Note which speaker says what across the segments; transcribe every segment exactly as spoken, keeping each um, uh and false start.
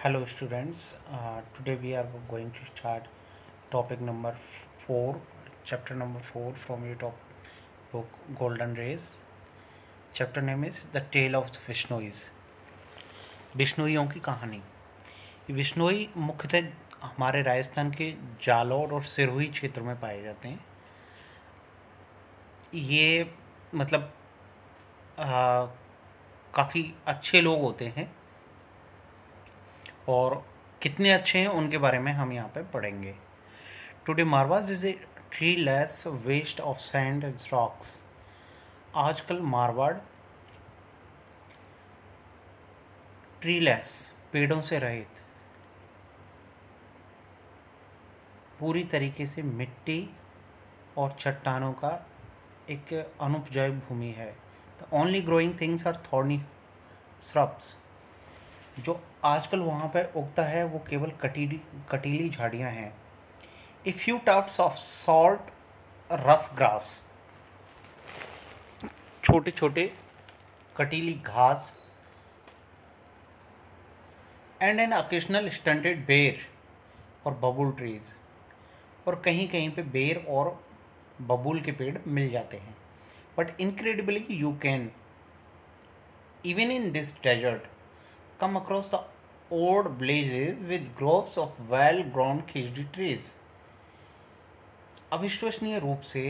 Speaker 1: Hello students, uh, today we are going to start topic number four, chapter number four from your top book Golden Rays. Chapter name is The Tale of the Vishnuyis. बिश्नोइयों की कहानी। बिश्नोई मुख्यतः हमारे राजस्थान के जालौर और सिरोही क्षेत्र में पाए जाते हैं। ये मतलब काफ़ी अच्छे लोग होते हैं और कितने अच्छे हैं उनके बारे में हम यहाँ पे पढ़ेंगे। Today Marwar is a treeless waste of sand and rocks. आजकल मारवाड़ ट्रीलेस पेड़ों से रहित पूरी तरीके से मिट्टी और चट्टानों का एक अनुपजाऊ भूमि है। The only growing things are thorny shrubs. जो आजकल वहाँ पर उगता है वो केवल कटीली कटीली झाड़ियाँ हैं। A few tufts of salt rough grass, छोटे छोटे कटीली घास, एंड एन ओकेजनल स्टंटेड बेर और बबूल ट्रीज। और कहीं कहीं पे बेर और बबूल के पेड़ मिल जाते हैं। But incredibly you can even in this desert come across the old blazes with groves of well-grown khijdi trees. अविश्वसनीय रूप से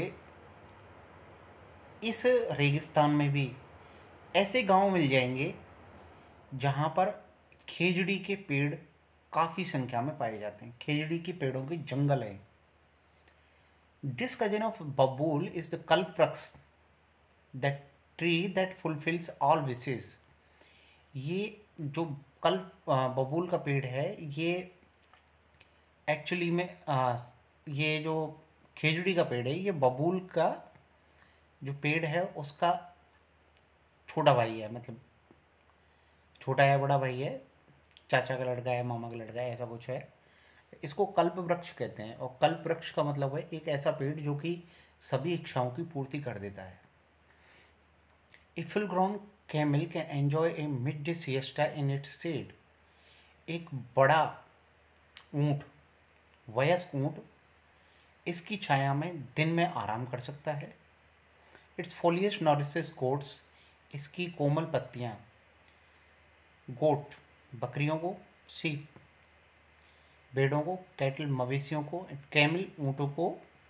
Speaker 1: इस रेगिस्तान में भी ऐसे गांव मिल जाएंगे जहां पर खेजड़ी के पेड़ काफ़ी संख्या में पाए जाते हैं। खेजड़ी के पेड़ों के जंगल हैं। This cousin of babul is the kalpavriksha, that tree that fulfills all wishes. ये जो कल बबूल का पेड़ है ये एक्चुअली में आ, ये जो खेजड़ी का पेड़ है ये बबूल का जो पेड़ है उसका छोटा भाई है। मतलब छोटा है, बड़ा भाई है, चाचा का लड़का है, मामा का लड़का है, ऐसा कुछ है। इसको कल्प वृक्ष कहते हैं। और कल्प वृक्ष का मतलब है एक ऐसा पेड़ जो कि सभी इच्छाओं की पूर्ति कर देता है। A full grown camel can enjoy a midday siesta in its shade. एक बड़ा ऊंट, वयस्क ऊंट, इसकी छाया में दिन में आराम कर सकता है। Its foliage nourishes goats. इसकी कोमल पत्तियां गोट बकरियों को, सीप भेड़ों को, कैटल मवेशियों को, कैमल ऊंटों को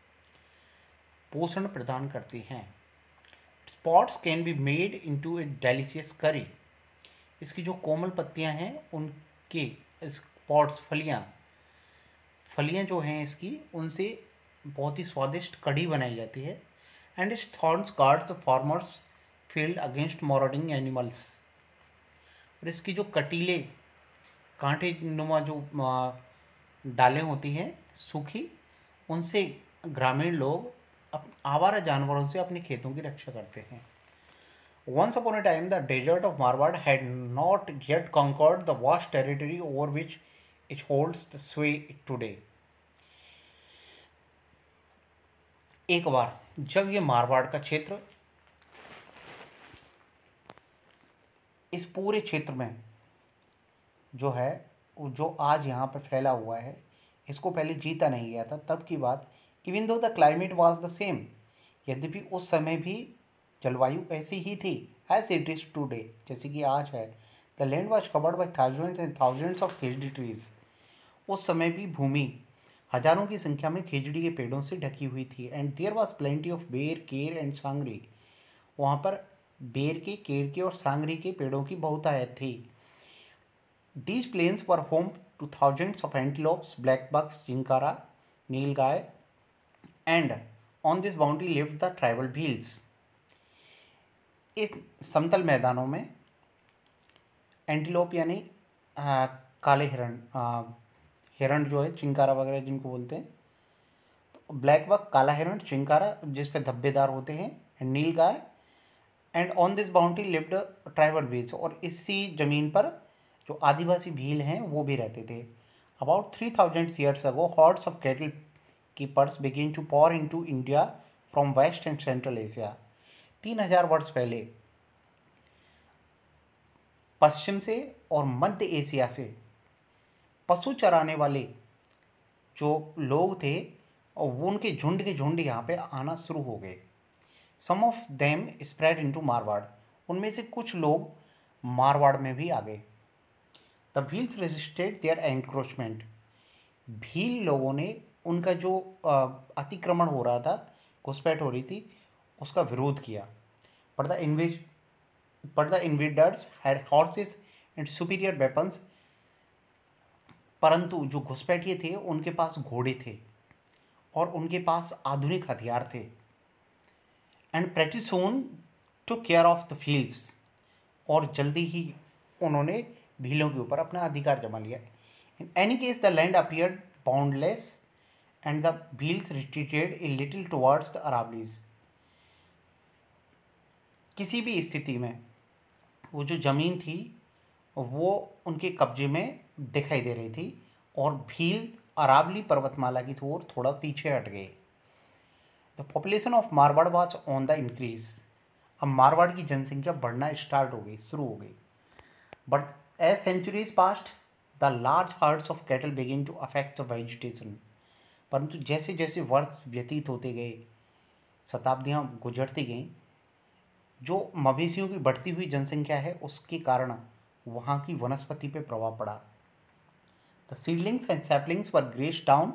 Speaker 1: पोषण प्रदान करती हैं। Pods can be made into a delicious curry. इसकी जो कोमल पत्तियां हैं उनके स्पॉट्स, फलियां फलियां जो हैं इसकी, उनसे बहुत ही स्वादिष्ट कढ़ी बनाई जाती है। And its thorns guards the farmers field against marauding animals. और इसकी जो कटीले कांटे नुमा जो डालें होती हैं सूखी, उनसे ग्रामीण लोग आवारा जानवरों से अपने खेतों की रक्षा करते हैं। Once upon a time, the desert of Marwar had not yet conquered the vast territory over which it holds the sway today. एक बार जब ये मारवाड़ का क्षेत्र इस पूरे क्षेत्र में जो है जो आज यहाँ पर फैला हुआ है, इसको पहले जीता नहीं गया था, तब की बात। Even though the climate was the same, यद्यपि उस समय भी जलवायु ऐसी ही थी, एज इट इज टूडे, जैसे कि आज है। The land was covered by thousands and thousands of khejri trees. उस समय भी भूमि हजारों की संख्या में खेजड़ी के पेड़ों से ढकी हुई थी। And there was plenty of ber, ker and सांगरी। वहाँ पर बेर के, केर के और सांगरी के पेड़ों की बहुतायत थी। These plains were home to thousands of antelopes, black bucks, chinkara, nilgai, and on this boundary lived the tribal Bhils. इस समतल मैदानों में एंटीलोप यानी काले हिरण, आ, हिरण जो है चिंकारा वगैरह जिनको बोलते हैं, तो ब्लैक बक, काला हिरण, चिंकारा जिस पे धब्बेदार होते हैं, and nilgai, and on this boundary lived tribal Bhils. और इसी जमीन पर जो आदिवासी भील हैं वो भी रहते थे। About three thousand years ago hordes of cattle keepers begin to pour into India from west and central Asia. तीन हजार वर्ष पहले पश्चिम से और मध्य एशिया से पशु चराने वाले जो लोग थे और वो उनके झुंड के झुंड यहाँ पे आना शुरू हो गए। Some of them spread into Marwar, उनमें से कुछ लोग मारवाड़ में भी आ गए। The Bhils resisted their encroachment, Bhil लोगों ने उनका जो अ, अतिक्रमण हो रहा था, घुसपैठ हो रही थी, उसका विरोध किया। But the invade but the invaders had horses and superior weapons, परंतु जो घुसपैठिए थे उनके पास घोड़े थे और उनके पास आधुनिक हथियार थे। And pretty soon took care of the fields, और जल्दी ही उन्होंने भीलों के ऊपर अपना अधिकार जमा लिया। In any case the land appeared boundless and the Bhils retreated a little towards the Aravallis. किसी भी स्थिति में वो जो ज़मीन थी वो उनके कब्जे में दिखाई दे रही थी और भील अरावली पर्वतमाला की ओर थोड़ा पीछे हट गए। The population of Marwar was on the increase, अब मारवाड़ की जनसंख्या बढ़ना स्टार्ट हो गई, शुरू हो गई। But as centuries passed the large herds of cattle begin to affect the vegetation, परंतु जैसे जैसे वर्ष व्यतीत होते गए, शताब्दियाँ गुजरती गईं, जो मवेशियों की बढ़ती हुई जनसंख्या है उसके कारण वहाँ की वनस्पति पे प्रभाव पड़ा। The seedlings and saplings were grazed down,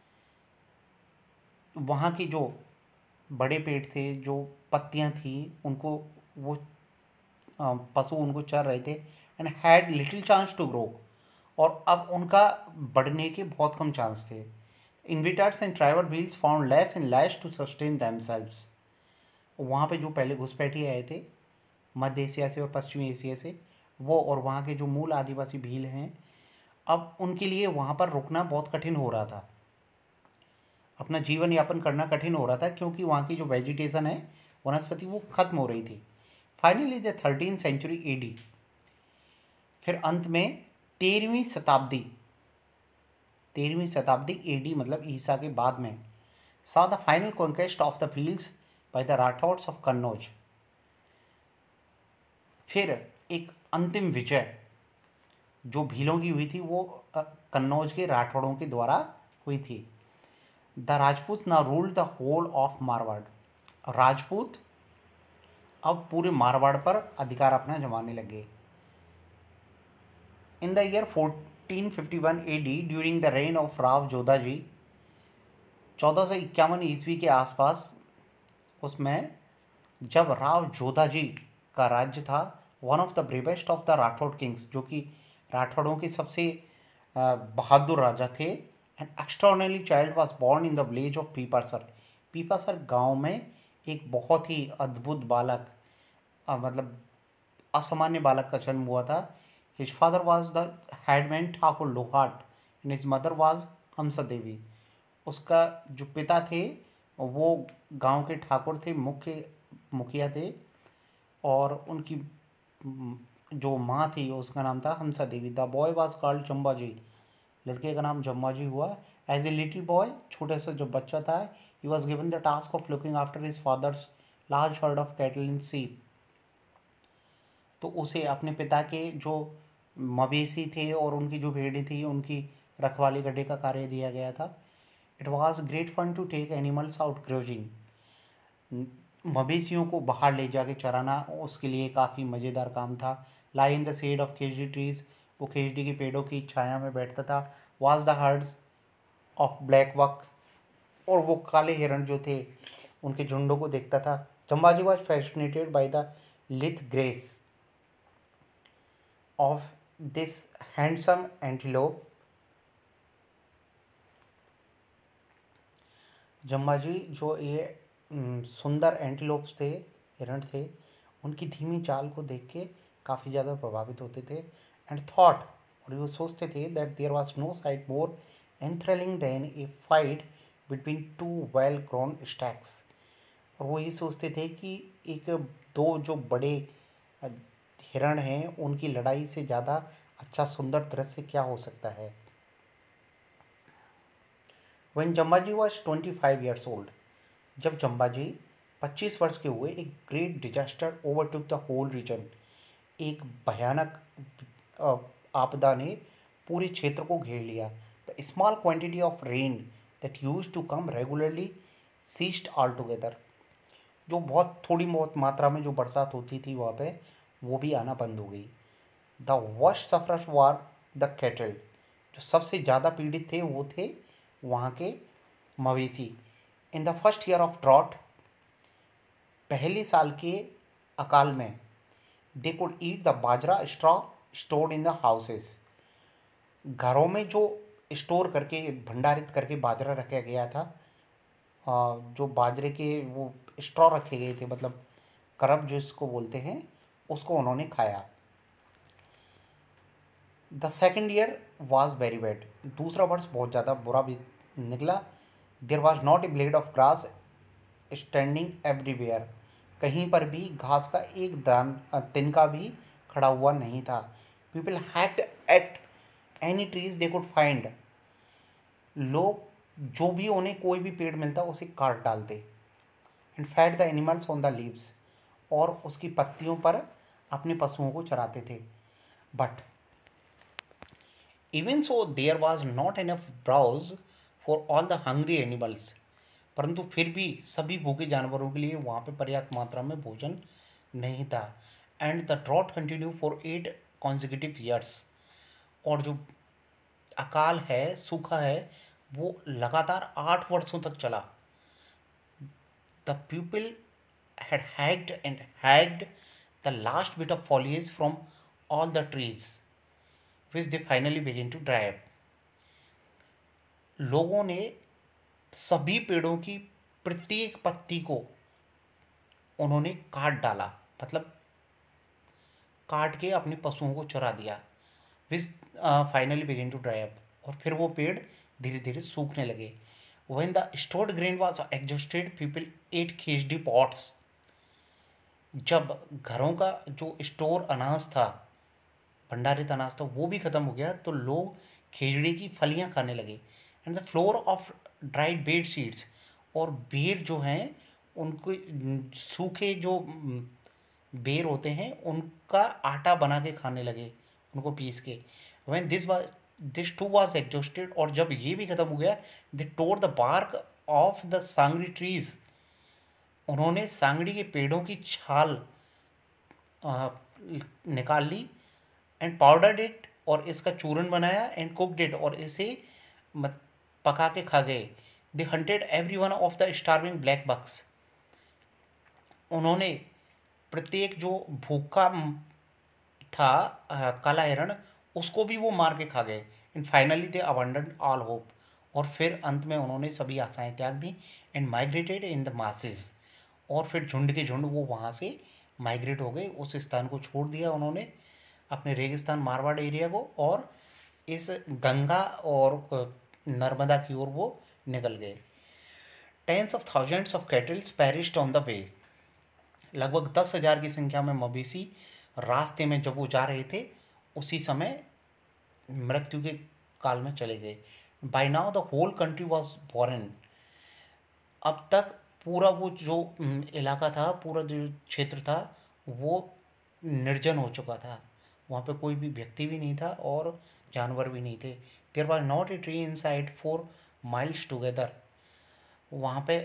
Speaker 1: वहाँ के जो बड़े पेड़ थे, जो पत्तियाँ थी, उनको वो अ, पशु उनको चर रहे थे। And had little chance to grow, और अब उनका बढ़ने के बहुत कम चांस थे। Invaders and tribal Bhils found less and less to sustain themselves, वहाँ पे जो पहले घुसपैठिए आए थे मध्य एशिया से और पश्चिमी एशिया से, वो और वहाँ के जो मूल आदिवासी भील हैं, अब उनके लिए वहाँ पर रुकना बहुत कठिन हो रहा था, अपना जीवन यापन करना कठिन हो रहा था, क्योंकि वहाँ की जो वेजिटेशन है, वनस्पति, वो खत्म हो रही थी। Finally the thirteen century AD, फिर अंत में तेरहवीं शताब्दी तेरहवीं शताब्दी एडी मतलब ईसा के बाद में, saw the final conquest of the fields by the Rathores of Kannauj, फिर एक अंतिम विजय जो भीलों की हुई थी वो अ, कन्नौज के राठौड़ों के द्वारा हुई थी। The Rajput now ruled the whole of Marwar, Rajput अब पूरे मारवाड़ पर अधिकार अपना जमाने लगे। In the year fourteen fifty one A D, during the reign of Rao Jodha ji, चौदह सौ इक्यावन ईस्वी के आसपास, उसमें जब राव जोधा जी का राज्य था, one of the bravest of the Rathore kings, जो कि राठौड़ों के सबसे अ, बहादुर राजा थे, an extraordinary child was born in the village of Pipasar, Pipasar गांव में एक बहुत ही अद्भुत बालक, अ, मतलब असामान्य बालक का जन्म हुआ था। His father was the headman Thakur Lohat and his mother was Hansa Devi, उसका जो पिता थे वो गांव के ठाकुर थे, मुख्य मुखिया थे, और उनकी म, जो माँ थी उसका नाम था Hansa Devi. The boy was called Jambaji, लड़के का नाम जम्बाजी हुआ। एज ए लिटिल बॉय, छोटे से जो बच्चा था, he was given the task of looking after his father's large herd of cattle in sheep, तो उसे अपने पिता के जो मवेशी थे और उनकी जो भेड़ें थी उनकी रखवाली करने का कार्य दिया गया था। It was great fun to take animals out grazing, मवेशियों को बाहर ले जाके चराना उसके लिए काफ़ी मज़ेदार काम था। Lie in the shade of khejri trees, वो खेजड़ी के पेड़ों की छाया में बैठता था। Watch the herds of black buck, और वो काले हिरण जो थे उनके झुंडों को देखता था। Jambaji was fascinated by the lithe grace of this handsome antelope, Jambaji जो ये हम्म, सुंदर एंटीलोप्स थे, हिरण थे, उनकी धीमी चाल को देख के काफ़ी ज़्यादा प्रभावित होते थे। एंड थॉट, और वो सोचते थे that there was no sight more enthralling than a fight between two well grown stags, और वो ये सोचते थे कि एक दो जो बड़े अ, हिरण हैं उनकी लड़ाई से ज़्यादा अच्छा सुंदर दृश्य क्या हो सकता है। When Jambaji was twenty five years old, जब जम्बाजी पच्चीस वर्ष के हुए, एक great disaster overtook the whole region, एक भयानक अ, आपदा ने पूरे क्षेत्र को घेर लिया। The small quantity of rain that used to come regularly ceased altogether. जो बहुत थोड़ी बहुत मात्रा में जो बरसात होती थी वहाँ पे, वो भी आना बंद हो गई। The worst sufferers were the cattle. जो सबसे ज़्यादा पीड़ित थे वो थे वहाँ के मवेशी। In the first year of drought, पहले साल के अकाल में, they could eat the bajra straw stored in the houses. घरों में जो स्टोर करके भंडारित करके बाजरा रखा गया था, आ, जो बाजरे के वो स्ट्रॉ रखे गए थे, मतलब करब जो इसको बोलते हैं, उसको उन्होंने खाया। The second year was very bad. दूसरा वर्ष बहुत ज़्यादा बुरा भी निकला। There was not a blade of grass standing everywhere. कहीं पर भी घास का एक दान तिनका भी खड़ा हुआ नहीं था। People hacked at any trees they could find. लोग जो भी उन्हें कोई भी पेड़ मिलता उसे काट डालते। And fed the animals on the leaves. और उसकी पत्तियों पर अपने पशुओं को चराते थे। But even so there was not enough browse for all the hungry animals. परंतु फिर भी सभी भूखे जानवरों के लिए वहाँ पे पर्याप्त मात्रा में भोजन नहीं था। And the drought continue for eight consecutive years. और जो अकाल है, सूखा है, वो लगातार आठ वर्षों तक चला। The people had hacked and hacked the last bit of foliage from all the trees, which they finally began to dry up. लोगों ने सभी पेड़ों की प्रत्येक पत्ती को उन्होंने काट डाला, मतलब काट के अपने पशुओं को चरा दिया। Which finally begin to dry up. और फिर वो पेड़ धीरे धीरे सूखने लगे। When the stored grain was exhausted people ate khejri pods. जब घरों का जो स्टोर अनाज था, भंडारित अनाज था, वो भी ख़त्म हो गया, तो लोग खेजड़ी की फलियां खाने लगे। And the flour of dried ber seeds. और बेर जो हैं उनको, सूखे जो बेर होते हैं उनका आटा बना के खाने लगे, उनको पीस के। When this was this too was exhausted. और जब ये भी ख़त्म हो गया, they tore the bark of the sangri trees. उन्होंने सांगड़ी के पेड़ों की छाल आ, निकाल ली। And powdered it. और इसका चूरन बनाया। And cooked it. और इसे मत पका के खा गए। They hunted every one of the starving black bucks. उन्होंने प्रत्येक जो भूखा था आ, काला हिरण, उसको भी वो मार के खा गए। And finally they abandon all hope. और फिर अंत में उन्होंने सभी आशाएं त्याग दी। And migrated in the masses. और फिर झुंड के झुंड वो वहाँ से माइग्रेट हो गए। उस स्थान को छोड़ दिया उन्होंने, अपने रेगिस्तान मारवाड़ एरिया को, और इस गंगा और नर्मदा की ओर वो निकल गए। Tens of thousands of cattles perished on the way. लगभग दस हजार की संख्या में मवेशी रास्ते में जब वो जा रहे थे उसी समय मृत्यु के काल में चले गए। By now the whole country was born. अब तक पूरा वो जो इलाका था, पूरा जो क्षेत्र था, वो निर्जन हो चुका था। वहाँ पे कोई भी व्यक्ति भी नहीं था और जानवर भी नहीं थे। There was not a tree inside four miles together. वहाँ पे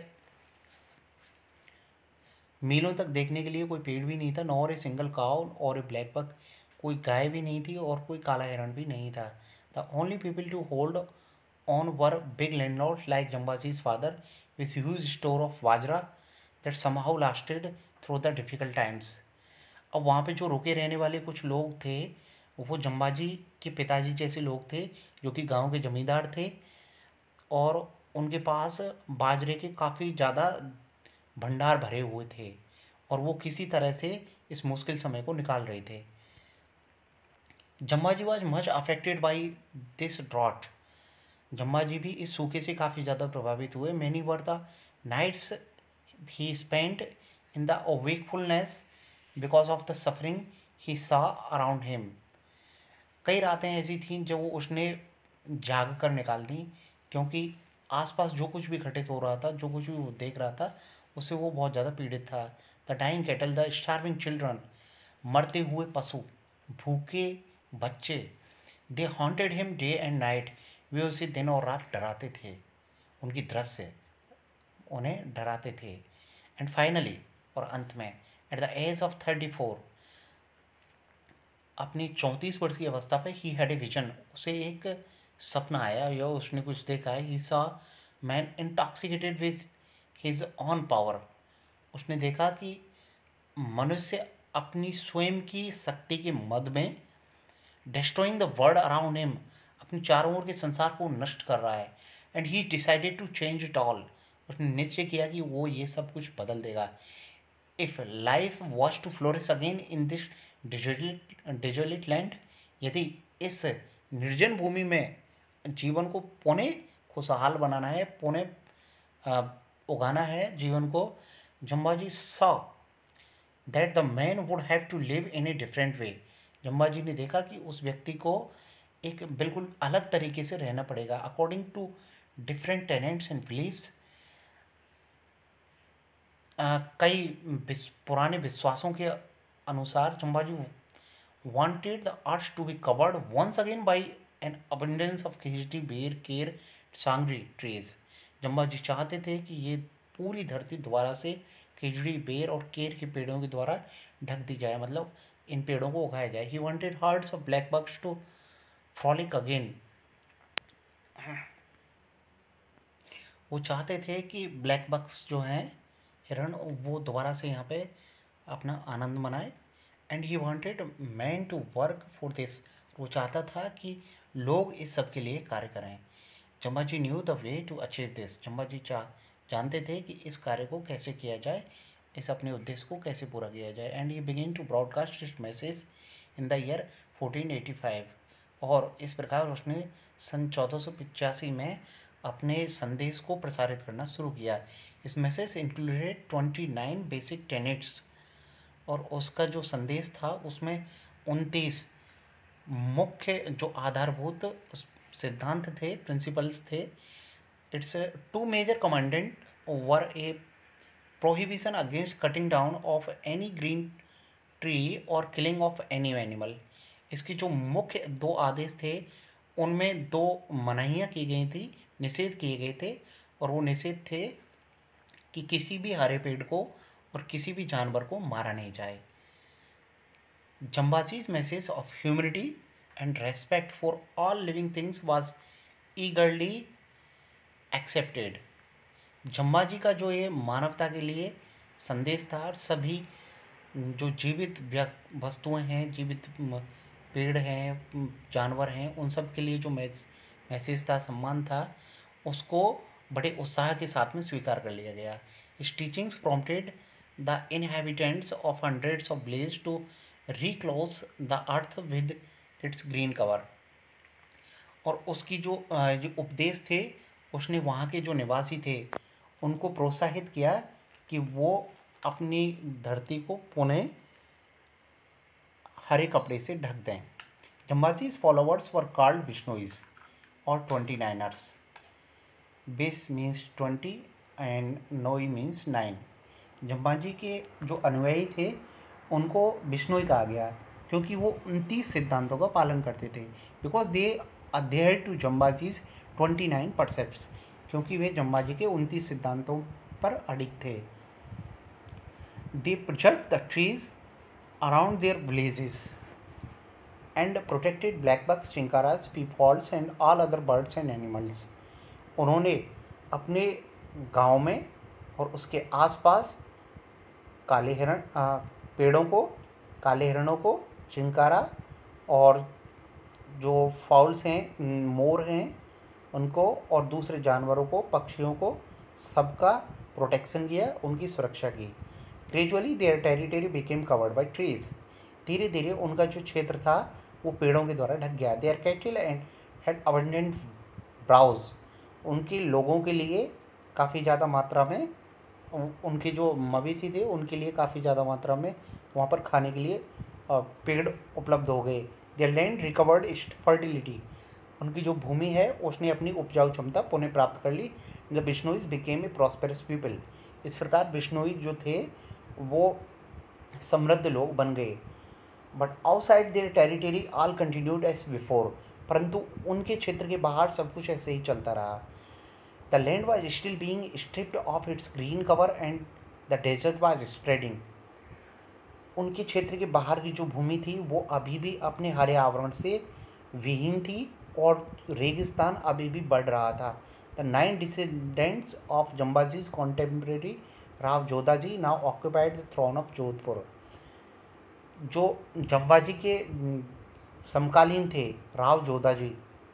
Speaker 1: मीलों तक देखने के लिए कोई पेड़ भी नहीं था। नॉर ए सिंगल काउ और ए ब्लैक बक। कोई गाय भी नहीं थी और कोई काला हिरण भी नहीं था। The only people to hold on were big landlords like Jambaji's father with huge store of bajra that somehow lasted through the difficult times. अब वहाँ पे जो रुके रहने वाले कुछ लोग थे, वो जम्बाजी के पिताजी जैसे लोग थे, जो कि गांव के जमींदार थे, और उनके पास बाजरे के काफ़ी ज़्यादा भंडार भरे हुए थे, और वो किसी तरह से इस मुश्किल समय को निकाल रहे थे। Jambaji was much affected by this drought. Jambaji भी इस सूखे से काफ़ी ज़्यादा प्रभावित हुए। Many were the nights he spent in the wakefulness because of the suffering he saw around him. कई रातें ऐसी थीं जो वो उसने जाग कर निकाल दी, क्योंकि आसपास जो कुछ भी घटित हो रहा था, जो कुछ भी वो देख रहा था, उससे वो बहुत ज़्यादा पीड़ित था। The dying cattle, the starving children, मरते हुए पशु, भूखे बच्चे, they haunted him day and night, वे उसे दिन और रात डराते थे, उनकी दृश्य से उन्हें डराते थे। एंड फाइनली, और अंत में, at the age of thirty four, अपनी चौंतीस वर्ष की अवस्था पे, ही हैड ए विजन, उसे एक सपना आया या उसने कुछ देखा है। He saw man intoxicated with his own power, उसने देखा कि मनुष्य अपनी स्वयं की शक्ति के मद में, destroying the world around him, अपने चारों ओर के संसार को नष्ट कर रहा है। And he decided to change it all, उसने निश्चय किया कि वो ये सब कुछ बदल देगा। If life was to flourish again in this digital digital land, यदि इस निर्जन भूमि में जीवन को पुणे खुशहाल बनाना है, पुणे उगाना है जीवन को, Jambaji saw that the man would have to live in a different way, Jambaji ने देखा कि उस व्यक्ति को एक बिल्कुल अलग तरीके से रहना पड़ेगा। According to different tenants and beliefs, कई विस, पुराने विश्वासों के अनुसार Jambaji wanted the earth to be covered once again by an abundance of खिजड़ी, बेर, केर, सांगरी trees। जम्बाजी चाहते थे कि ये पूरी धरती दोबारा से खिजड़ी, बेर और केर के पेड़ों के द्वारा ढक दी जाए, मतलब इन पेड़ों को उगाया जाए। ही wanted herds of black bucks to frolic again, वो चाहते थे कि ब्लैक बक्स जो हैं हिरण, वो दोबारा से यहाँ पे अपना आनंद मनाए। And he wanted man to work for this, वो चाहता था कि लोग इस सब के लिए कार्य करें। Jambaji knew the way to achieve this, Jambaji चाह जानते थे कि इस कार्य को कैसे किया जाए, इस अपने उद्देश्य को कैसे पूरा किया जाए। And he begin to broadcast his message in the year fourteen eighty five, और इस प्रकार उसने सन चौदह सौ पचासी में अपने संदेश को प्रसारित करना शुरू किया। इस message included twenty nine basic tenets, और उसका जो संदेश था उसमें उनतीस मुख्य जो आधारभूत सिद्धांत थे, प्रिंसिपल्स थे। Its two major commandments were a prohibition against cutting down of any green tree और किलिंग ऑफ एनी एनिमल। इसके जो मुख्य दो आदेश थे उनमें दो मनाहियाँ की गई थी, निषेध किए गए थे, और वो निषेध थे कि किसी भी हरे पेड़ को और किसी भी जानवर को मारा नहीं जाए। Jambaji's message of humility and respect for all living things was eagerly accepted. Jambaji का जो ये मानवता के लिए संदेश था, सभी जो जीवित वस्तुएं हैं, जीवित पेड़ हैं, जानवर हैं, उन सब के लिए जो मैसेज था, सम्मान था, उसको बड़े उत्साह के साथ में स्वीकार कर लिया गया। His teachings prompted the inhabitants of hundreds of village to reclothe the earth with its green cover, और उसकी जो जो उपदेश थे उसने वहाँ के जो निवासी थे उनको प्रोत्साहित किया कि वो अपनी धरती को पुनः हरे कपड़े से ढक दें। जम्बाजीज फॉलोअर्स वर कॉल्ड बिश्नोईज और ट्वेंटी नाइनर्स। बिस मीन्स ट्वेंटी एंड नोई मीन्स नाइन। जम्बाजी के जो अनुयायी थे उनको बिश्नोई कहा गया क्योंकि वो उनतीस सिद्धांतों का पालन करते थे। Because they adhere to Jambaji's twenty nine precepts, क्योंकि वे जम्बाजी के उनतीस सिद्धांतों पर अडिग थे। They preserve the trees around their villages and protected black bucks, chinkaras, peafowls and all other birds and animals. उन्होंने अपने गांव में और उसके आसपास काले हिरण पेड़ों को, काले हिरणों को, चिंकारा और जो फाउल्स हैं, मोर हैं, उनको और दूसरे जानवरों को, पक्षियों को, सबका प्रोटेक्शन किया, उनकी सुरक्षा की। Gradually their territory became covered by trees. धीरे धीरे उनका जो क्षेत्र था वो पेड़ों के द्वारा ढक गया। Their cattle and had abundant browse. उनके लोगों के लिए काफ़ी ज़्यादा मात्रा में, उनके जो मवेशी थे उनके लिए काफ़ी ज़्यादा मात्रा में वहाँ पर खाने के लिए पेड़ उपलब्ध हो गए। Their land recovered its fertility. उनकी जो भूमि है उसने अपनी उपजाऊ क्षमता पुनः प्राप्त कर ली। The Bishnois became a prosperous people. इस प्रकार बिश्नोई जो थे वो समृद्ध लोग बन गए। But outside their territory all continued as before. परंतु उनके क्षेत्र के बाहर सब कुछ ऐसे ही चलता रहा। The land was still being stripped of its green cover and the desert was spreading. उनके क्षेत्र के बाहर की जो भूमि थी वो अभी भी अपने हरे आवरण से विहीन थी और रेगिस्तान अभी भी बढ़ रहा था। The nine descendants of Jambaji's contemporary Rao Jodhaji now occupied the throne of Jodhpur. जो जम्बाजी के समकालीन थे राव जोधाजी,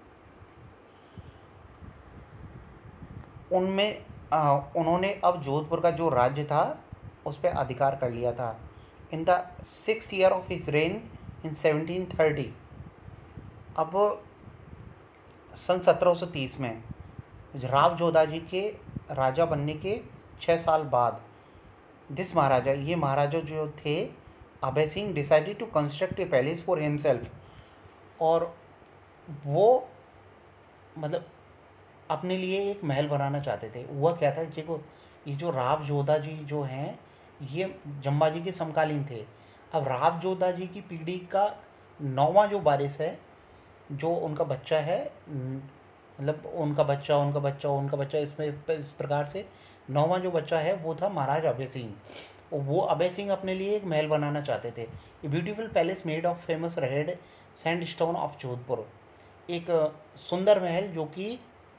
Speaker 1: उनमें आ, उन्होंने अब जोधपुर का जो राज्य था उस पर अधिकार कर लिया था। In the six year of his reign in seventeen thirty, अब सन सत्रह सौ तीस में राव जोधाजी के राजा बनने के छः साल बाद दिस महाराजा, ये महाराजा जो थे Abhay Singh, decided to construct a palace for himself. और वो मतलब अपने लिए एक महल बनाना चाहते थे। हुआ क्या था, देखो ये जो राव जोधा जी जो हैं ये जम्बाजी के समकालीन थे। अब राव जोधा जी की पीढ़ी का नौवां जो वारिस है, जो उनका बच्चा है, मतलब उनका बच्चा उनका बच्चा उनका बच्चा इसमें इस प्रकार से नौवां जो बच्चा है वो था महाराज अभय सिंह। वो अभय सिंह अपने लिए एक महल बनाना चाहते थे। A beautiful palace made of famous red sandstone of Jodhpur, एक सुंदर महल जो कि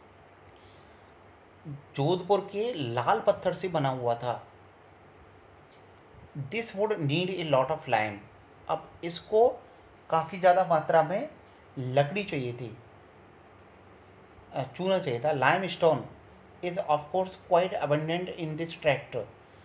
Speaker 1: जोधपुर के लाल पत्थर से बना हुआ था। This would need a lot of lime, अब इसको काफ़ी ज़्यादा मात्रा में लकड़ी चाहिए थी, चूना चाहिए था। Limestone is of course quite abundant in this tract.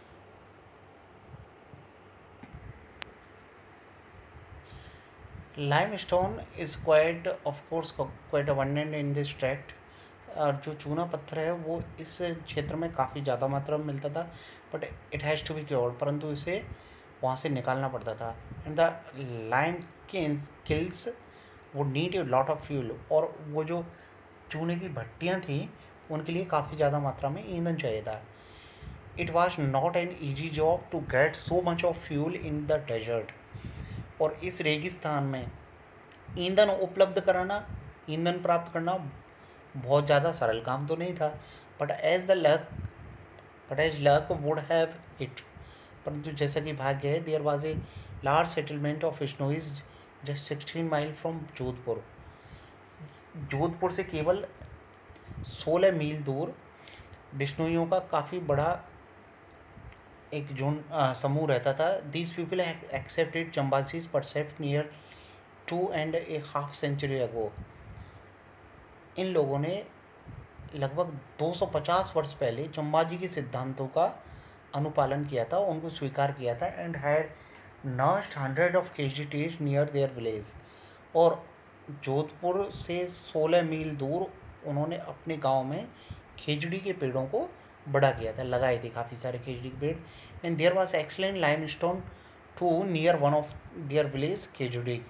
Speaker 1: Limestone is quite of course quite abundant in this tract. और जो चूना पत्थर है वो इस क्षेत्र में काफ़ी ज़्यादा मात्रा में मिलता था, but it has to be cured, परंतु इसे वहाँ से निकालना पड़ता था। And the lime kilns would need a lot of fuel, और वो जो चूने की भट्टियाँ थी उनके लिए काफ़ी ज़्यादा मात्रा में ईंधन चाहिए था। It was not an easy job to get so much of fuel in the desert, और इस रेगिस्तान में ईंधन उपलब्ध कराना, ईंधन प्राप्त करना बहुत ज़्यादा सरल काम तो नहीं था। But as the luck but as luck would have it, परंतु जैसा कि भाग्य है, there was a large settlement of Bishnois just sixteen mile from Jodhpur. Jodhpur से केवल सोलह मील दूर बिश्नोइयों का काफ़ी बड़ा एक जोन समूह रहता था। These people accepted Jambaji's precept near two and a half century ago. इन लोगों ने लगभग दो सौ पचास वर्ष पहले जम्बाजी के सिद्धांतों का अनुपालन किया था, उनको स्वीकार किया था। And had nursed hundred of केजीटीज नियर देयर विलेज, और जोधपुर से सोलह मील दूर उन्होंने अपने गांव में खेजड़ी के पेड़ों को बड़ा किया था, लगाए थे काफ़ी सारे खेजड़ी के पेड़। And there was excellent limestone too near one of their village Khejri,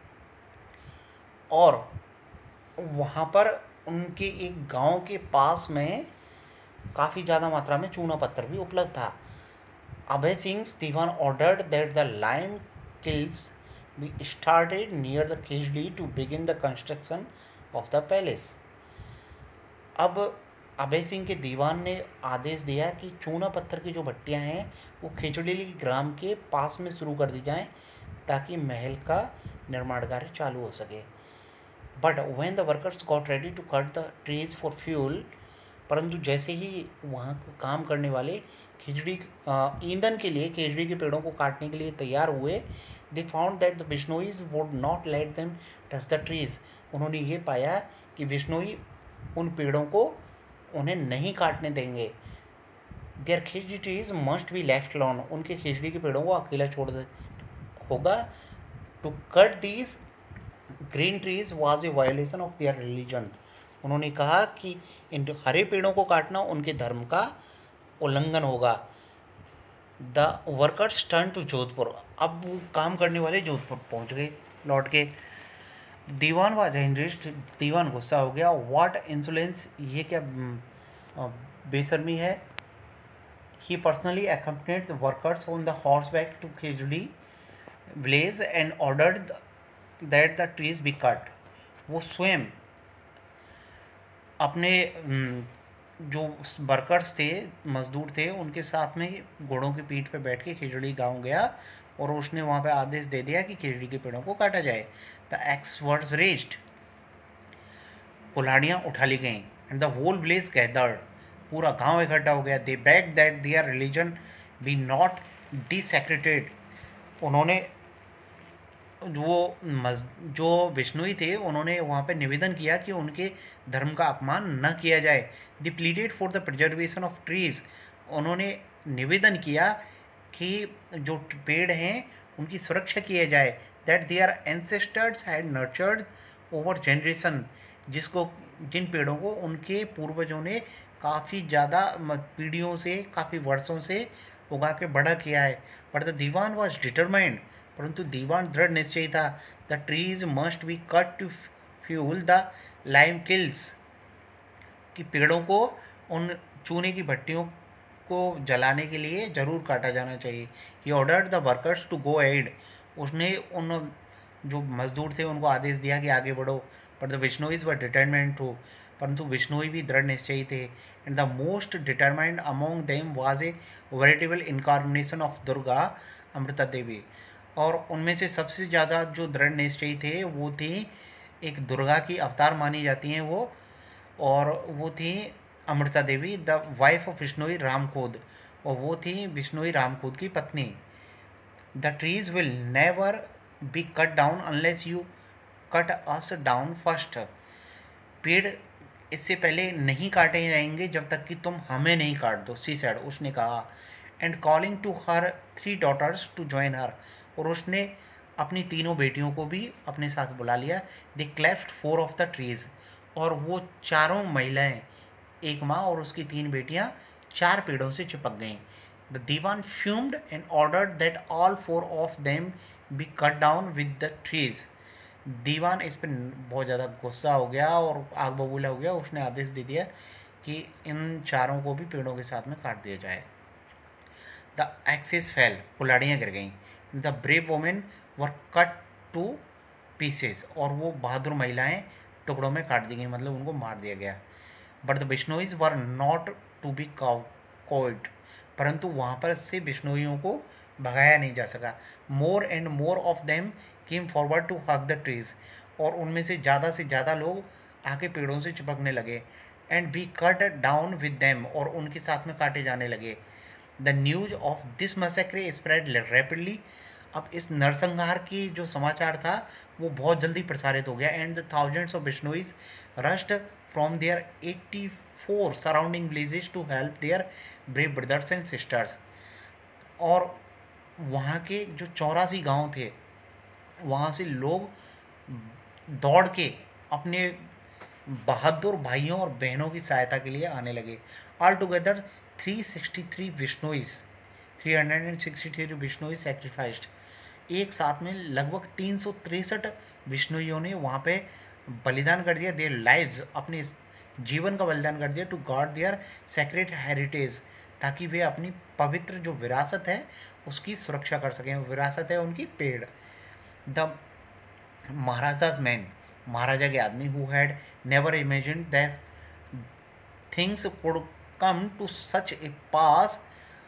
Speaker 1: और वहाँ पर उनके एक गांव के पास में काफ़ी ज़्यादा मात्रा में चूना पत्थर भी उपलब्ध था। Abhay Singh diwan ordered that the lime kilns be started near the Khejri to begin the construction of the palace. अब अभय सिंह के दीवान ने आदेश दिया कि चूना पत्थर की जो भट्टियाँ हैं वो खेजड़ी ग्राम के पास में शुरू कर दी जाएं ताकि महल का निर्माण कार्य चालू हो सके। But when the workers got ready to cut the trees for fuel, परंतु जैसे ही वहाँ काम करने वाले खिचड़ी ईंधन के लिए खिचड़ी के पेड़ों को काटने के लिए तैयार हुए, they found that the Bishnois would not let them touch the trees. उन्होंने ये पाया कि बिश्नोई उन पेड़ों को उन्हें नहीं काटने देंगे। Their khejri trees must be left alone, उनके खिचड़ी के पेड़ों को अकेला छोड़ दे होगा। To cut these green trees was a violation of their religion. उन्होंने कहा कि इन हरे पेड़ों को काटना उनके धर्म का उल्लंघन होगा। The workers turn to Jodhpur, अब वो काम करने वाले जोधपुर पहुंच गए लौट के। दीवान वाज एंग्रीड, दीवान गुस्सा हो गया। व्हाट इंसोलेंस, ये क्या बेशर्मी है। He personally accompanied the workers on the horseback to Khejdi village and ordered that the trees be cut. वो स्वयं अपने जो वर्कर्स थे, मजदूर थे, उनके साथ में घोड़ों की पीठ पे बैठ के खिचड़ी गांव गया और उसने वहाँ पे आदेश दे दिया कि खिचड़ी के पेड़ों को काटा जाए। द एक्स वर्ड्स रेज्ड, कुल्हाड़ियाँ उठा ली गईं, and the whole place gathered, पूरा गांव इकट्ठा हो गया। They beg that their religion be not desecrated, उन्होंने वो मज जो बिश्नोई थे उन्होंने वहाँ पे निवेदन किया कि उनके धर्म का अपमान न किया जाए। They pleaded for the preservation of trees, उन्होंने निवेदन किया कि जो पेड़ हैं उनकी सुरक्षा किया जाए। That their ancestors had nurtured over generation, जिसको जिन पेड़ों को उनके पूर्वजों ने काफ़ी ज़्यादा पीढ़ियों से, काफ़ी वर्षों से उगा के बड़ा किया है। But the diwan was determined, परंतु दीवान दृढ़ निश्चय था। The trees must be cut to fuel the lime kilns, कि पेड़ों को उन चूने की भट्टियों को जलाने के लिए ज़रूर काटा जाना चाहिए। He ordered the workers to go ahead, उसने उन जो मजदूर थे उनको आदेश दिया कि आगे बढ़ो। पर the Vishnois were determined too, परंतु विष्णुई भी दृढ़ निश्चयी थे। And the most determined among them was a veritable incarnation of Durga Amrita Devi, और उनमें से सबसे ज़्यादा जो दृढ़ निश्चयी थे वो थी, एक दुर्गा की अवतार मानी जाती हैं वो, और वो थी Amrita Devi, the wife of Vishnoi Ramkhod, और वो थी विष्णुई रामखोद की पत्नी। The trees will never be cut down unless you cut us down first, पेड़ इससे पहले नहीं काटे जाएंगे जब तक कि तुम हमें नहीं काट दो, सी सेड, उसने कहा। And calling to her three daughters to join her, और उसने अपनी तीनों बेटियों को भी अपने साथ बुला लिया। They cleft four of the trees, और वो चारों महिलाएं, एक माँ और उसकी तीन बेटियां, चार पेड़ों से चिपक गईं। The diwan fumed and ordered that all four of them be cut down with the trees, diwan इस पर बहुत ज़्यादा गुस्सा हो गया और आग बबूला हो गया। उसने आदेश दे दिया कि इन चारों को भी पेड़ों के साथ में काट दिया जाए। द एक्सेस फेल, कुल्हाड़ियाँ गिर गईं। The brave women were cut to pieces, और वो बहादुर महिलाएं टुकड़ों में काट दी गई, मतलब उनको मार दिया गया। But the Bishnois were not to be cowed, परंतु वहाँ पर से बिश्नोइयों को भगाया नहीं जा सका। More and more of them came forward to hug the trees, और उनमें से ज़्यादा से ज़्यादा लोग आके पेड़ों से चिपकने लगे। And be cut down with them, और उनके साथ में काटे जाने लगे। The news of this massacre spread rapidly, अब इस नरसंहार की जो समाचार था वो बहुत जल्दी प्रसारित हो गया। And the thousands of Bishnois rushed from their eighty four surrounding villages to help their brave brothers and sisters, और वहाँ के जो चौरासी गांव थे वहाँ से लोग दौड़ के अपने बहादुर भाइयों और बहनों की सहायता के लिए आने लगे। All together three sixty three Bishnois three hundred sixty three Bishnois sacrificed, एक साथ में लगभग तीन सौ तिरसठ विष्णुइयों ने वहाँ पे बलिदान कर दिया, देयर लाइव्स, अपने जीवन का बलिदान कर दिया, to guard their sacred heritage, ताकि वे अपनी पवित्र जो विरासत है उसकी सुरक्षा कर सकें। विरासत है उनकी पेड़। द महाराजाज मैन, महाराजा के आदमी, who had never imagine that things could come to such a pass,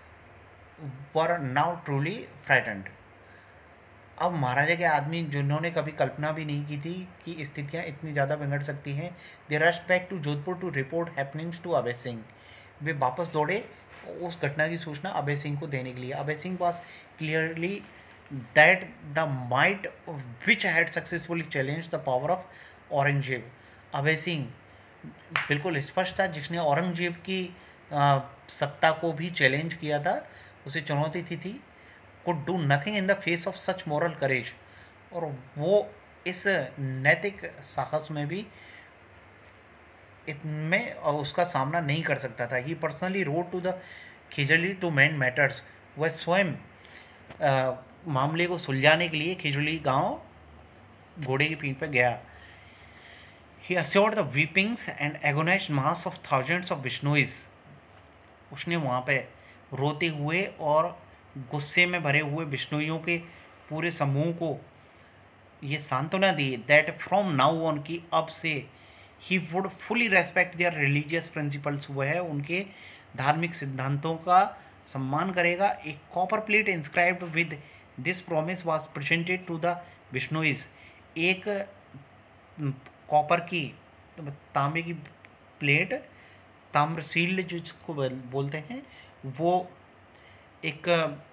Speaker 1: were now truly frightened, अब महाराजा के आदमी जिन्होंने कभी कल्पना भी नहीं की थी कि स्थितियाँ इतनी ज़्यादा बिगड़ सकती हैं। They rushed back to Jodhpur to report happenings to Abhay Singh, वे वापस दौड़े उस घटना की सूचना अभय सिंह को देने के लिए। Abhay Singh pass clearly that the might which had successfully challenge the power of Aurangzeb, Abhay Singh बिल्कुल स्पष्ट था, जिसने औरंगजेब की आ, सत्ता को भी चैलेंज किया था, उसे चुनौती थी थी could do nothing in the face of such moral courage, और वो इस नैतिक साहस में भी इनमें उसका सामना नहीं कर सकता था। He personally rode to the Khejarli to mend matters, वह स्वयं आ, मामले को सुलझाने के लिए खिजड़ी गांव घोड़े की पीठ पर गया। ही assured the weepings and agonized mass of thousands of Vishnouis, उसने वहाँ पे रोते हुए और गुस्से में भरे हुए बिश्नोइयों के पूरे समूह को ये सांत्वना दी दैट फ्रॉम नाउ ऑन की अब से he would fully respect their religious principles, हुआ है उनके धार्मिक सिद्धांतों का सम्मान करेगा। एक copper plate inscribed with this promise was presented to the Bishnois. एक कॉपर की तांबे की प्लेट, ताम्र सील्ड जिसको बोलते हैं, वो एक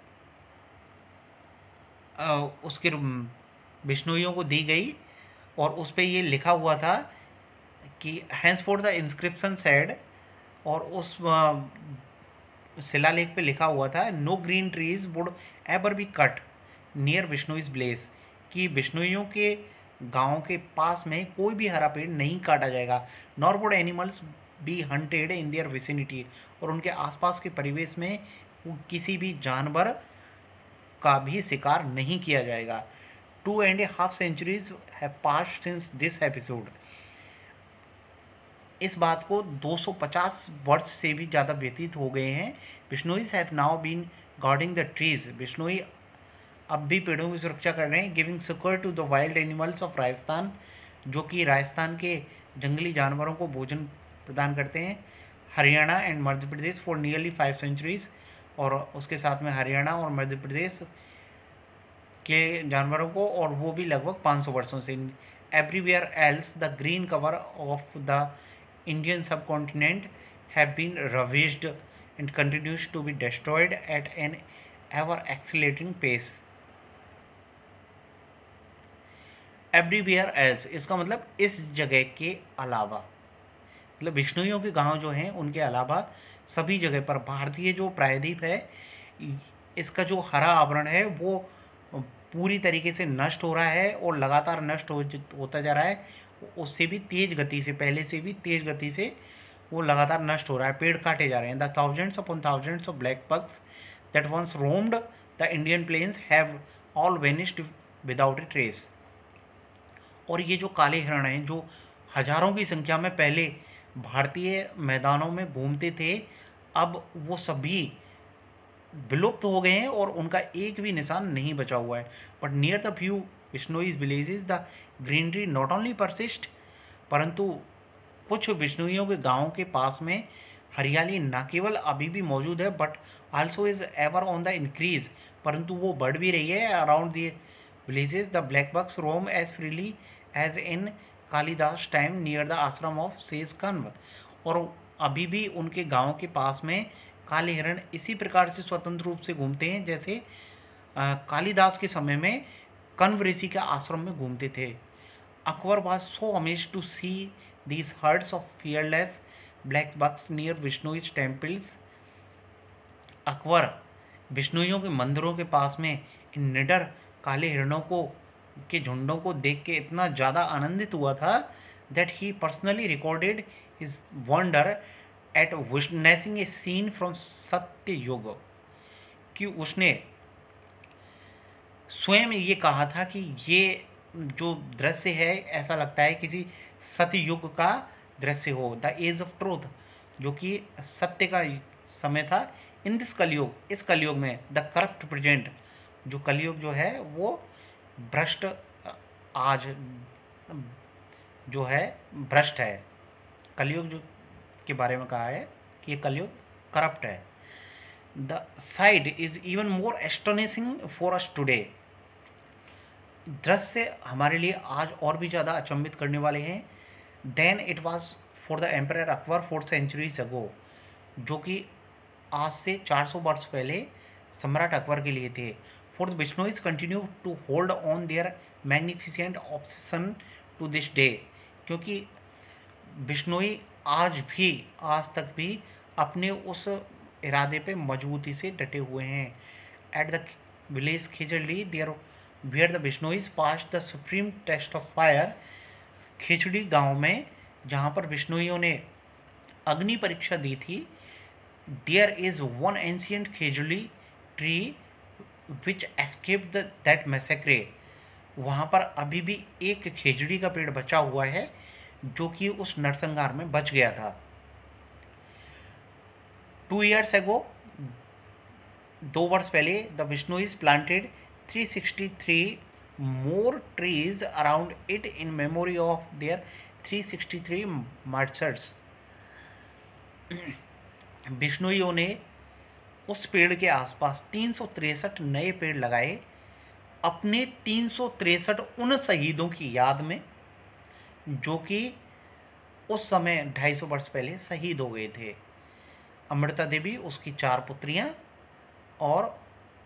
Speaker 1: आ, उसके बिश्नोइयों को दी गई और उस पर ये लिखा हुआ था कि hence for the inscription said, और उस शिलालेख पे लिखा हुआ था no green trees would ever be cut near Bishnois place, कि बिश्नोइयों के गांव के पास में कोई भी हरा पेड़ नहीं काटा जाएगा। Nor would animals be hunted in their vicinity, और उनके आसपास के परिवेश में किसी भी जानवर का भी शिकार नहीं किया जाएगा। Two and a half centuries have passed since this episode. इस बात को दो सौ पचास वर्ष से भी ज़्यादा व्यतीत हो गए हैं। Bishnois have now been guarding the trees. Bishnoi अब भी पेड़ों की सुरक्षा कर रहे हैं। Giving succour to the wild animals of Rajasthan, जो कि राजस्थान के जंगली जानवरों को भोजन प्रदान करते हैं। Haryana and Madhya Pradesh for nearly five centuries, और उसके साथ में हरियाणा और मध्य प्रदेश के जानवरों को, और वो भी लगभग पाँच सौ वर्षों से। Everywhere else the green cover of the Indian subcontinent have been ravaged and continues to be destroyed at an ever accelerating pace. Everywhere else इसका मतलब इस जगह के अलावा, मतलब बिश्नोइयों के गांव जो हैं उनके अलावा सभी जगह पर भारतीय जो प्रायद्वीप है, इसका जो हरा आवरण है वो पूरी तरीके से नष्ट हो रहा है और लगातार नष्ट हो होता जा रहा है। उससे भी तेज गति से, पहले से भी तेज गति से वो लगातार नष्ट हो रहा है। पेड़ काटे जा रहे हैं। The thousands upon thousands of black bucks that once roamed the Indian plains have all vanished without a trace. और ये जो काले हिरण हैं, जो हजारों की संख्या में पहले भारतीय मैदानों में घूमते थे, अब वो सभी विलुप्त हो गए हैं और उनका एक भी निशान नहीं बचा हुआ है। But near the few Bishnois villages the greenery not only persist, परंतु कुछ बिश्नोइयों के गांवों के पास में हरियाली न केवल अभी भी मौजूद है but also is ever on the increase, परंतु वो बढ़ भी रही है। Around the villages the black bucks roam as freely as in Kalidas time near the ashram of sage Kanva, और अभी भी उनके गांव के पास में काले हिरण इसी प्रकार से स्वतंत्र रूप से घूमते हैं जैसे कालिदास के समय में कण्व ऋषि के आश्रम में घूमते थे। Akbar was so amazed to see these herds of fearless black bucks near Vishnu's temples. Akbar विष्णुइयों के मंदिरों के पास में इन निडर काले हिरणों को के झुंडों को देख के इतना ज़्यादा आनंदित हुआ था that he personally recorded his wonder at witnessing a scene from सत्य युग, कि उसने स्वयं ये कहा था कि ये जो दृश्य है ऐसा लगता है किसी सतयुग का दृश्य हो। द एज ऑफ ट्रूथ, जो कि सत्य का समय था। इन दिस कलयुग, इस कलयुग में द करप्ट प्रेजेंट, जो कलयुग जो है वो भ्रष्ट आज जो है भ्रष्ट है। कलयुग जो के बारे में कहा है कि ये कलयुग करप्ट है। The sight is even more astonishing for us today. दृश्य हमारे लिए आज और भी ज़्यादा अचंभित करने वाले हैं। Than it was for the emperor Akbar four centuries ago, जो कि आज से चार सौ वर्ष पहले सम्राट अकबर के लिए थे। For the Bishnois continue to hold on their magnificent obsession to this day, क्योंकि बिश्नोई आज भी, आज तक भी अपने उस इरादे पे मजबूती से डटे हुए हैं। At the village Khejarli there where the Bishnois pass the supreme test of fire. Khejarli गांव में जहाँ पर बिश्नोइयों ने अग्नि परीक्षा दी थी, there is one ancient khejri tree which escaped that massacre. वहाँ पर अभी भी एक खिचड़ी का पेड़ बचा हुआ है जो कि उस नरसंहार में बच गया था। टू ईयर्स एगो, दो वर्ष पहले, the Bishnois planted three sixty three more trees around it in memory of their three hundred sixty-three martyrs. बिश्नोइयों ने उस पेड़ के आसपास तीन सौ तिरसठ नए पेड़ लगाए अपने तीन सौ तिरसठ उन शहीदों की याद में जो कि उस समय ढाई सौ वर्ष पहले शहीद हो गए थे। अमृता देवी, उसकी चार पुत्रियां और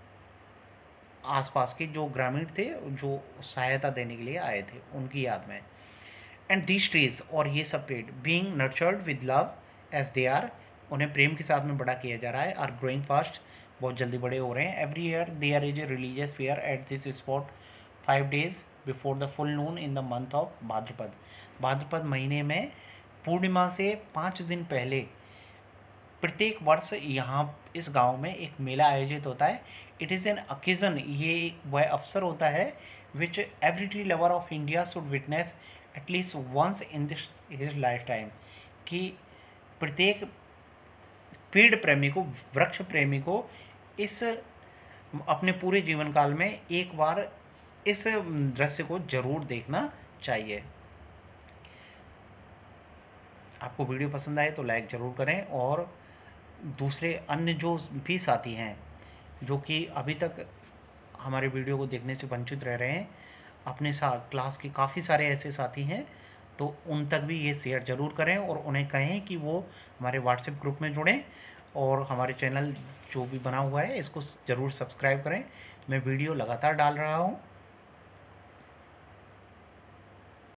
Speaker 1: आसपास के जो ग्रामीण थे जो सहायता देने के लिए आए थे, उनकी याद में। एंड दीज ट्रीज, और ये सब पेड़, being nurtured with love as they are, उन्हें प्रेम के साथ में बड़ा किया जा रहा है, आर ग्रोइंग फास्ट, बहुत जल्दी बड़े हो रहे हैं। Every year there is a religious fair at this spot five days before the full moon in the month of Bhadrapad. Bhadrapad महीने में पूर्णिमा से पाँच दिन पहले प्रत्येक वर्ष यहाँ इस गांव में एक मेला आयोजित होता है। इट इज़ एन ओकेजन, ये वह अवसर होता है which every tree lover of India should witness at least once in this his lifetime, कि प्रत्येक पेड़ प्रेमी को, वृक्ष प्रेमी को इस अपने पूरे जीवन काल में एक बार इस दृश्य को जरूर देखना चाहिए। आपको वीडियो पसंद आए तो लाइक ज़रूर करें, और दूसरे अन्य जो भी साथी हैं जो कि अभी तक हमारे वीडियो को देखने से वंचित रह रहे हैं, अपने साथ क्लास के काफ़ी सारे ऐसे साथी हैं, तो उन तक भी ये शेयर ज़रूर करें और उन्हें कहें कि वो हमारे व्हाट्सएप ग्रुप में जुड़ें और हमारे चैनल जो भी बना हुआ है इसको ज़रूर सब्सक्राइब करें। मैं वीडियो लगातार डाल रहा हूँ